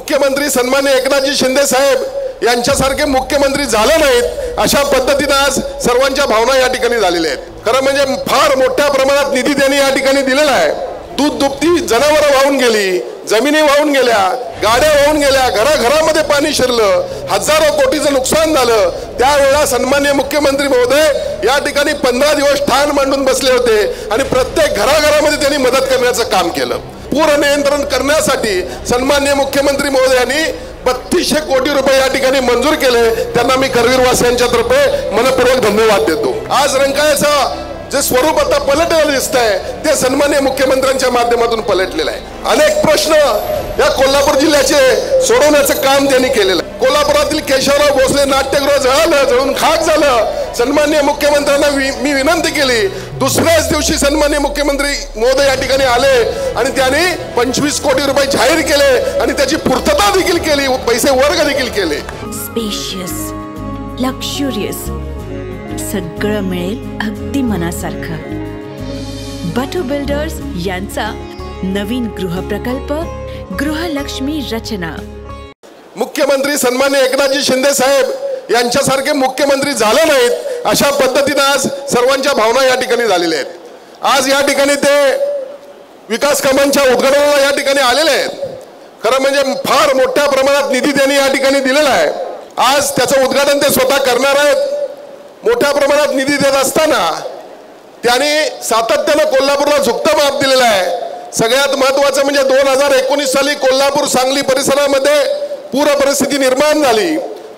मुख्यमंत्री सन्माननीय एकनाथजी शिंदे साहेब यांच्यासारखे मुख्यमंत्री झाले नाहीत अशा पद्धतीने आज सर्वांच्या भावना या ठिकाणी झालेल्या आहेत। खरं म्हणजे फार मोठ्या प्रमाणात निधी त्यांनी या ठिकाणी दिलेला आहे। दूध दुभती जनावरं वाहून गेली, जमिनी वाहून गेल्या, गाड्या वाहून गेल्या, घराघरामध्ये पाणी शिरलं, हजारो कोटीचं नुकसान झालं। त्यावेळेला सन्माननीय मुख्यमंत्री महोदय या ठिकाणी 15 दिवस ठाण मांडून बसले होते आणि प्रत्येक घराघरामध्ये त्यांनी मदत करण्याचं काम केलं। पूर नियंत्रण करण्यासाठी सन्माननीय मुख्यमंत्री महोदयांनी 3200 कोटी रुपये या ठिकाणी मंजूर केले। त्यांना मी करवीरवासियांच्या तर्फे मनपूर्वक धन्यवाद देतो। आज रंकाळ्याचं जे स्वरूप आता पलटलेलं दिसतंय ते सन्माननीय मुख्यमंत्र्यांच्या माध्यमातून पलटलेलं आहे। अनेक प्रश्न या कोल्हापूर जिल्ह्याचे सोडवण्याचं काम त्यांनी केलेलं आहे। कोल्हापुरातील केशवराव भोसले नाट्यगृह जळून खाक झालं। सन्माननीय मुख्यमंत्र्यांना मी विनंती केली, दुसऱ्याच दिवशी सन्माननीय मुख्यमंत्री महोदय या ठिकाणी आले आणि त्यांनी 25 कोटी रुपये जाहीर केले आणि त्याची पूर्तता देखील केली, पैसे वर्ग देखील केले। स्पेशियस, लक्झुरियस, सगळं मिळेल अगदी मनासारखं। बटू बिल्डर्स यांचा नवीन गृहप्रकल्प गृहलक्ष्मी रचना। मुख्यमंत्री सन्माननीय एकनाथजी शिंदे साहेब यांच्यासारखे मुख्यमंत्री झाले नाहीत अशा पद्धतीने आज सर्वांच्या भावना या ठिकाणी झालेल्या आहेत। आज या ठिकाणी ते विकास कामांच्या उद्घाटनाला या ठिकाणी आलेले आहेत। खरं म्हणजे फार मोठ्या प्रमाणात निधी त्यांनी या ठिकाणी दिलेला आहे। आज त्याचं उद्घाटन ते स्वतः करणार आहेत। मोठ्या प्रमाणात निधी देत असताना त्यांनी सातत्याने कोल्हापूरला झुकतं माप दिलेलं आहे। सगळ्यात महत्त्वाचं म्हणजे 2019 साली कोल्हापूर सांगली परिसरामध्ये पूर परिस्थिती निर्माण झाली,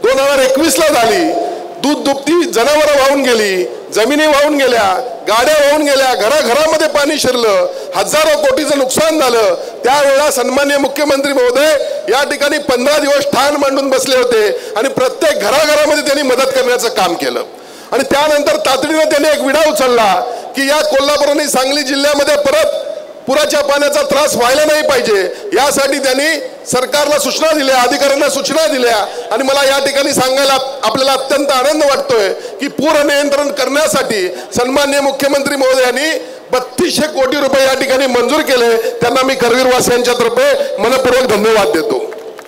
2021ला झाली। दूध दुभती जनावरं वाहून गेली, जमिनी वाहून गेल्या, गाड्या वाहून गेल्या, घराघरामध्ये पाणी शिरलं, हजारो कोटीचं नुकसान झालं। त्यावेळेला सन्माननीय मुख्यमंत्री महोदय या ठिकाणी 15 दिवस ठाण मांडून बसले होते आणि प्रत्येक घराघरामध्ये त्यांनी मदत करण्याचं काम केलं। आणि त्यानंतर तातडीने त्यांनी एक विडा उचलला की या कोल्हापूर आणि सांगली जिल्ह्यामध्ये परत पुराच्या पाण्याचा त्रास व्हायला नाही पाहिजे, यासाठी त्यांनी सरकारला सूचना दिल्या, अधिकाऱ्यांना सूचना दिल्या। आणि मला या ठिकाणी सांगायला आपल्याला अत्यंत आनंद वाटतोय की पूर नियंत्रण करण्यासाठी सन्माननीय मुख्यमंत्री महोदयांनी 3200 कोटी रुपये या ठिकाणी मंजूर केले। त्यांना मी करवीरवासियांच्या तर्फे मनपूर्वक धन्यवाद देतो।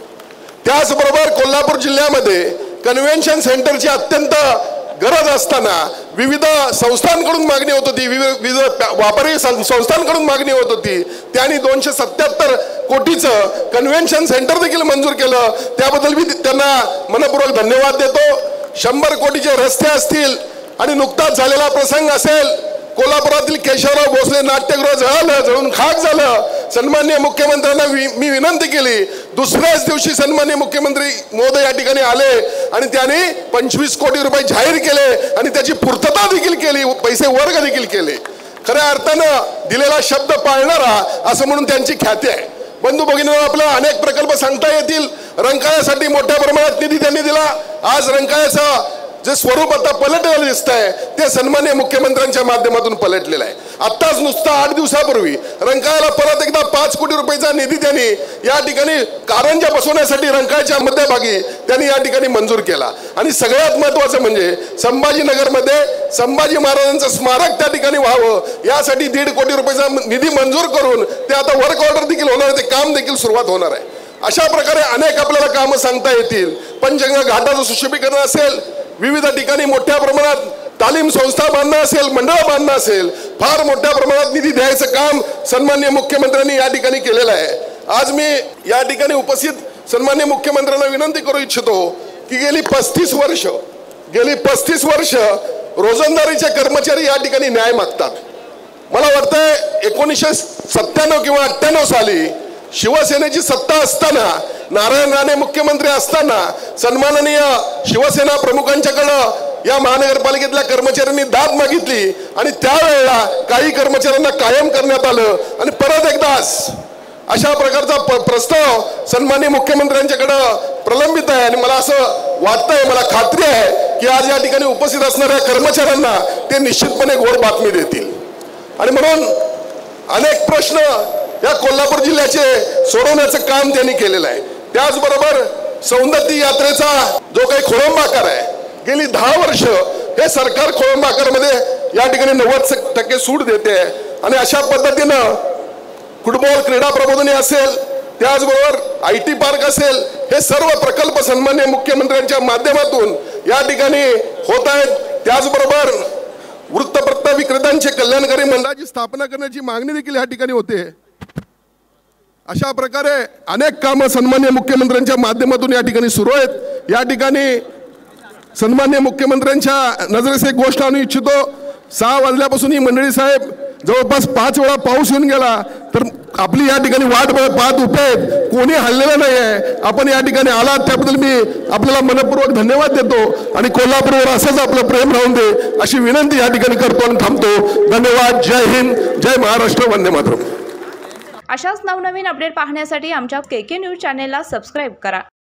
त्याचबरोबर कोल्हापूर जिल्ह्यामध्ये कन्व्हेन्शन सेंटरची अत्यंत गरज असताना विविध संस्थांकडून मागणी होत होती, विविध व्यापारी संस्थांकडून मागणी होत होती। त्यांनी 277 कोटीचं कन्व्हेन्शन सेंटर देखील मंजूर केलं। त्याबद्दल मी त्यांना मनपूर्वक धन्यवाद देतो। 100 कोटीचे रस्ते असतील आणि नुकताच झालेला प्रसंग असेल, कोल्हापुरातील केशवराव भोसले नाट्यगृह जळून खाक झालं। सन्माननीय मुख्यमंत्र्यांना मी विनंती केली, दुसऱ्याच दिवशी सन्माननीय मुख्यमंत्री महोदय या ठिकाणी आले आणि त्यांनी 25 कोटी रुपये जाहीर केले आणि त्याची पूर्तता देखील केली, पैसे वर्ग देखील केले। खऱ्या अर्थानं दिलेला शब्द पाळणारा असं म्हणून त्यांची ख्याती आहे। बंधू भगिनींनो, आपल्याला अनेक प्रकल्प सांगता येतील। रंकाळ्यासाठी मोठ्या प्रमाणात निधी त्यांनी दिला। आज रंकाळ्याचं जे स्वरूप आता पलटलेलं दिसतंय ते सन्माननीय मुख्यमंत्र्यांच्या माध्यमातून पलटलेलं आहे। आत्ताच नुसतं 8 दिवसापूर्वी रंकाळ्याला परत एकदा 5 कोटी रुपयाचा निधी त्यांनी या ठिकाणी कारंजा बसवण्यासाठी रंकाळ्याच्या मध्यभागी त्यांनी या ठिकाणी मंजूर केला। आणि सगळ्यात महत्त्वाचं म्हणजे संभाजीनगरमध्ये संभाजी महाराजांचं स्मारक त्या ठिकाणी व्हावं यासाठी 1.5 कोटी रुपयाचा निधी मंजूर करून ते आता वर्क ऑर्डर देखील होणार, ते काम देखील सुरुवात होणार आहे। अशा प्रकारे अनेक आपल्याला कामं सांगता येतील। पंचगंगा घाटाचं सुशोभीकरण असेल, विविध ठिकाणी मोठ्या प्रमाणात तालीम संस्था बांधणं असेल, मंडळ बांधणं असेल, फार मोठ्या प्रमाणात निधी द्यायचं काम सन्माननीय मुख्यमंत्र्यांनी या ठिकाणी केलेलं आहे। आज मी या ठिकाणी उपस्थित सन्माननीय मुख्यमंत्र्यांना विनंती करू इच्छितो की गेली 35 वर्ष रोजंदारीचे कर्मचारी या ठिकाणी न्याय मागतात। मला वाटतंय 1997 किंवा 98 साली शिवसेनेची सत्ता असताना, नारायण राणे मुख्यमंत्री असताना सन्माननीय शिवसेना प्रमुखांच्याकडे या महानगरपालिकेतल्या कर्मचाऱ्यांनी दाद मागितली आणि त्यावेळेला काही कर्मचाऱ्यांना कायम करण्यात आलं आणि परत एकदाच अशा प्रकारचा प्रस्ताव सन्माननीय मुख्यमंत्र्यांच्याकडे प्रलंबित आहे। आणि मला असं वाटतंय, मला खात्री आहे की आज या ठिकाणी उपस्थित असणाऱ्या कर्मचाऱ्यांना ते निश्चितपणे गोड बातमी देतील। आणि म्हणून अनेक प्रश्न या कोल्हापूर जिल्ह्याचे सोडवण्याचं काम त्यांनी केलेलं आहे। त्याचबरोबर सौंदत्ती यात्रेचा जो काही खोळंबाकार आहे, गेली 10 वर्ष हे सरकार खोळंबाकारमध्ये या ठिकाणी 90% सूट देते आणि अशा पद्धतीनं फुटबॉल क्रीडा प्रबोधिनी असेल, त्याचबरोबर IT पार्क असेल, हे सर्व प्रकल्प सन्माननीय मुख्यमंत्र्यांच्या माध्यमातून या ठिकाणी होत आहेत. त्याचबरोबर वृत्तपत्र विक्रेत्यांचे कल्याणकारी मंडळाची स्थापना करण्याची मागणी देखील या ठिकाणी होते. अशा प्रकारे अनेक कामं सन्माननीय मुख्यमंत्र्यांच्या माध्यमातून या ठिकाणी सुरू आहेत. या ठिकाणी सन्माननीय मुख्यमंत्र्यांच्या नजरेस एक गोष्ट आणू इच्छितो. 6 वाजल्यापासून ही मंडळी साहेब जवळपास 5 वेळा पाऊस येऊन गेला, तर आपली या ठिकाणी वाट पाहत उभे आहेत. कोणी हल्लेलं नाही आहे. आपण या ठिकाणी आलात त्याबद्दल मी आपल्याला मनपूर्वक धन्यवाद देतो आणि कोल्हापूरवर असंच आपलं प्रेम राहून दे अशी विनंती या ठिकाणी करतो आणि थांबतो. धन्यवाद. जय हिंद, जय महाराष्ट्र, वंदे मातरम. अशाच नवनवीन अपडेट पाहण्यासाठी आमच्या KK न्यूज चॅनेलला सबस्क्राईब करा.